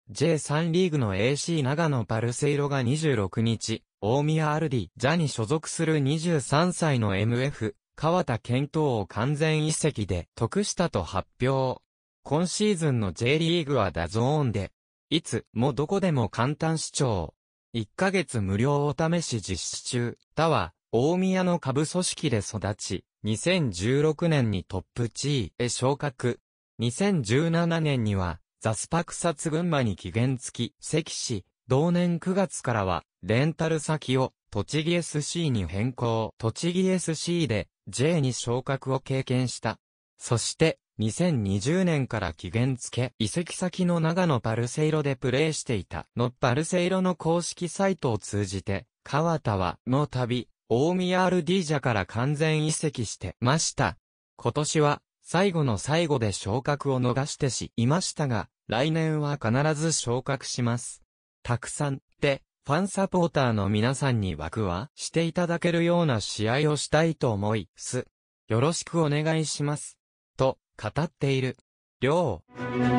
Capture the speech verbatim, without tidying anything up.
ジェイスリー リーグの エーシー 長野パルセイロがにじゅうろくにち、大宮アルディ・ジャに所属するにじゅうさんさいの エムエフ、川田健人を完全移籍で得したと発表。今シーズンの J リーグはダゾーンで、いつもどこでも簡単視聴。いっかげつ無料お試し実施中。他は、大宮の下部組織で育ち、にせんじゅうろくねんにトップ地位へ昇格。にせんじゅうななねんには、ザスパ草津群馬に期限付き移籍し、同年くがつからは、レンタル先を、栃木 エスシー に変更。栃木 エスシー で、J に昇格を経験した。そして、にせんにじゅうねんから期限付け、移籍先の長野パルセイロでプレーしていたのパルセイロの公式サイトを通じて、川田は、の度、大宮アルディージャから完全移籍してました。今年は、最後の最後で昇格を逃してしいましたが、来年は必ず昇格します。たくさん、で、ファンサポーターの皆さんに枠はしていただけるような試合をしたいと思い、す。よろしくお願いします。と、語っている。りょう。